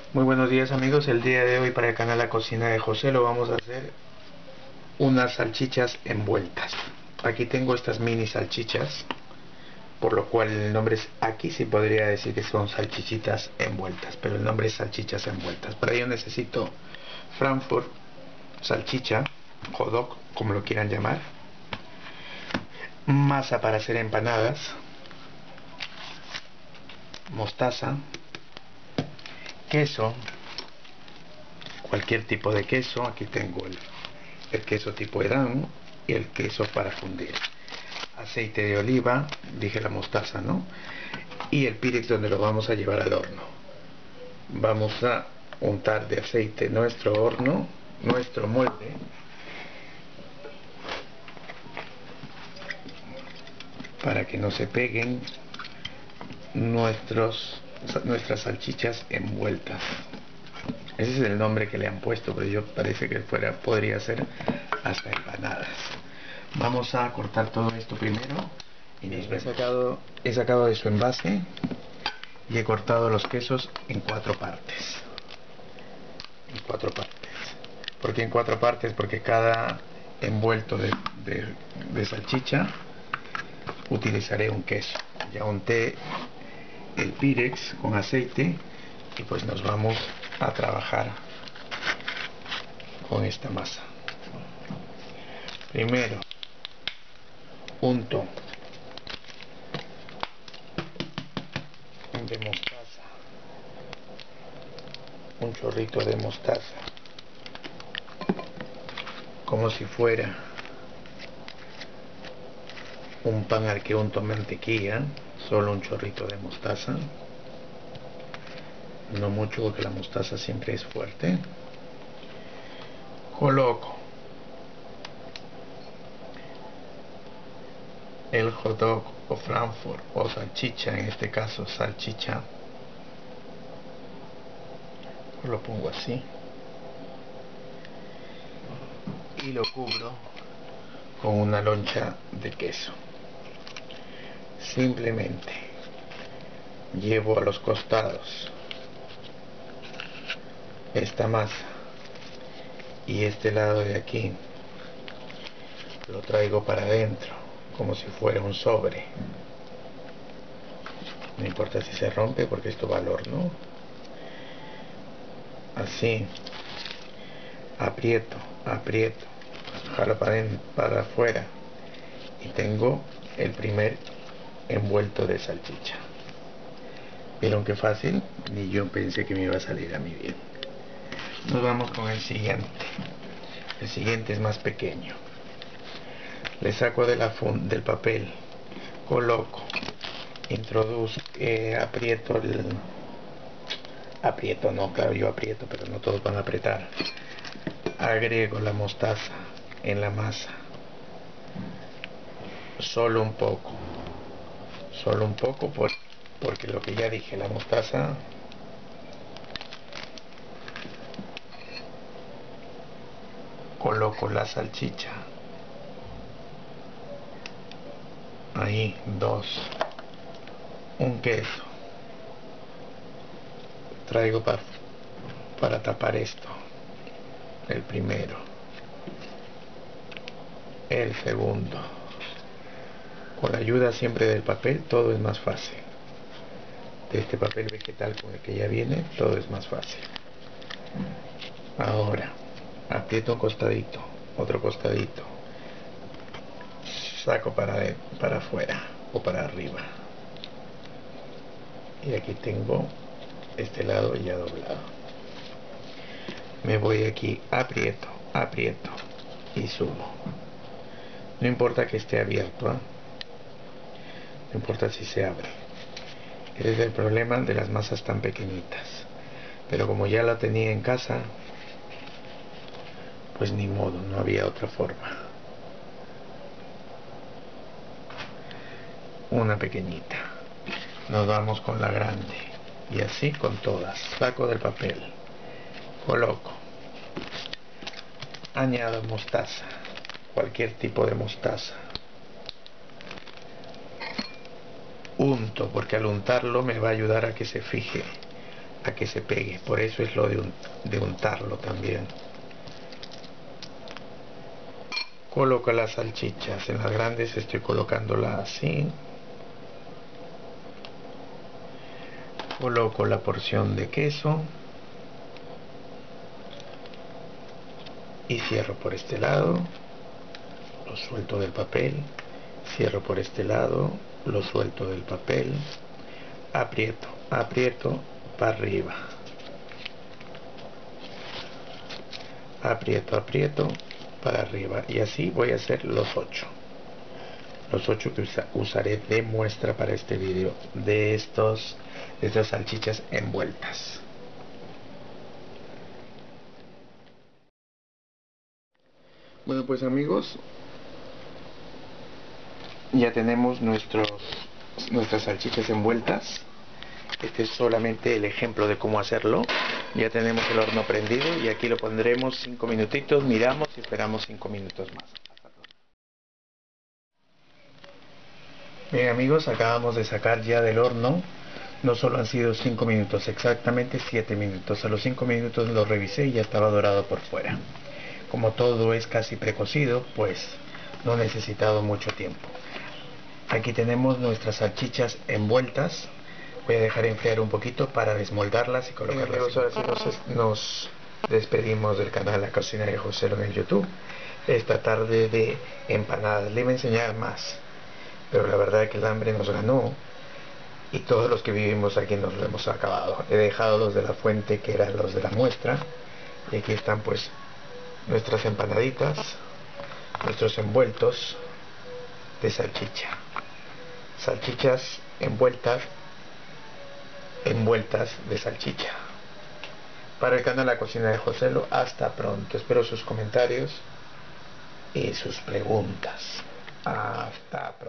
Muy buenos días amigos, el día de hoy para el canal La Cocina de José lo vamos a hacer unas salchichas envueltas. Aquí tengo estas mini salchichas, por lo cual el nombre es, aquí sí podría decir que son salchichitas envueltas, pero el nombre es salchichas envueltas. Para ello necesito Frankfurt, salchicha, hot dog, como lo quieran llamar, masa para hacer empanadas, mostaza, queso, cualquier tipo de queso. Aquí tengo el queso tipo Edam y el queso para fundir, aceite de oliva, dije la mostaza, ¿no? Y el pirex donde lo vamos a llevar al horno. Vamos a untar de aceite nuestro horno, nuestro molde, para que no se peguen nuestras salchichas envueltas. Ese es el nombre que le han puesto, pero yo parece que podría ser hasta empanadas. Vamos a cortar todo esto primero. Y he sacado de su envase y he cortado los quesos en 4 partes. En 4 partes. ¿Por qué en 4 partes? Porque cada envuelto de salchicha utilizaré un queso. Ya unté el pirex con aceite y pues nos vamos a trabajar con esta masa. Primero unto de mostaza, un chorrito de mostaza, como si fuera un pan al que unto mantequilla, solo un chorrito de mostaza, no mucho porque la mostaza siempre es fuerte. Coloco el hot dog o Frankfurt o salchicha, en este caso salchicha, lo pongo así y lo cubro con una loncha de queso. Simplemente llevo a los costados esta masa y este lado de aquí lo traigo para adentro como si fuera un sobre. No importa si se rompe porque esto va al horno. Así aprieto, jalo para afuera y tengo el primer envuelto de salchicha. ¿Vieron qué fácil? Ni yo pensé que me iba a salir a mí bien. Nos vamos con el siguiente. El siguiente es más pequeño. Le saco de del papel, coloco, introduzco, aprieto, no, claro, yo aprieto, pero no todos van a apretar. Agrego la mostaza en la masa, solo un poco, porque lo que ya dije, la mostaza coloco la salchicha, ahí, 2, un queso, traigo para tapar esto, el primero, el segundo. Con la ayuda siempre del papel todo es más fácil. De este papel vegetal con el que ya viene, todo es más fácil. Ahora aprieto un costadito, otro costadito, saco para afuera o para arriba, y aquí tengo este lado ya doblado. Me voy aquí, aprieto y subo. No importa que esté abierto, no importa si se abre. Ese es el problema de las masas tan pequeñitas, pero como ya la tenía en casa, pues ni modo, no había otra forma. Una pequeñita, nos vamos con la grande y así con todas. Saco del papel, coloco, añado mostaza, cualquier tipo de mostaza, unto, porque al untarlo me va a ayudar a que se fije a que se pegue. Por eso es lo de untarlo también. Coloco las salchichas. En las grandes estoy colocándola así. Coloco la porción de queso y cierro por este lado, lo suelto del papel, cierro por este lado, lo suelto del papel, aprieto, aprieto para arriba, aprieto, aprieto para arriba, y así voy a hacer los 8 que usaré de muestra para este vídeo de estas salchichas envueltas. Bueno, pues amigos, ya tenemos nuestras salchichas envueltas. Este es solamente el ejemplo de cómo hacerlo. Ya tenemos el horno prendido y aquí lo pondremos 5 minutitos, miramos y esperamos 5 minutos más. Bien amigos, acabamos de sacar ya del horno. No solo han sido 5 minutos, exactamente 7 minutos. A los 5 minutos lo revisé y ya estaba dorado por fuera. Como todo es casi precocido, pues no he necesitado mucho tiempo. Aquí tenemos nuestras salchichas envueltas. Voy a dejar enfriar un poquito para desmoldarlas y colocarlas. Amigos, ahora sí nos despedimos del canal La Cocina de Joselo en el YouTube. Esta tarde de empanadas. Le iba a enseñar más, pero la verdad es que el hambre nos ganó y todos los que vivimos aquí nos lo hemos acabado. He dejado los de la fuente, que eran los de la muestra, y aquí están pues nuestras empanaditas, nuestros envueltos de salchicha. Salchichas envueltas de salchicha. Para el canal La Cocina de Joselo, hasta pronto. Espero sus comentarios y sus preguntas. Hasta pronto.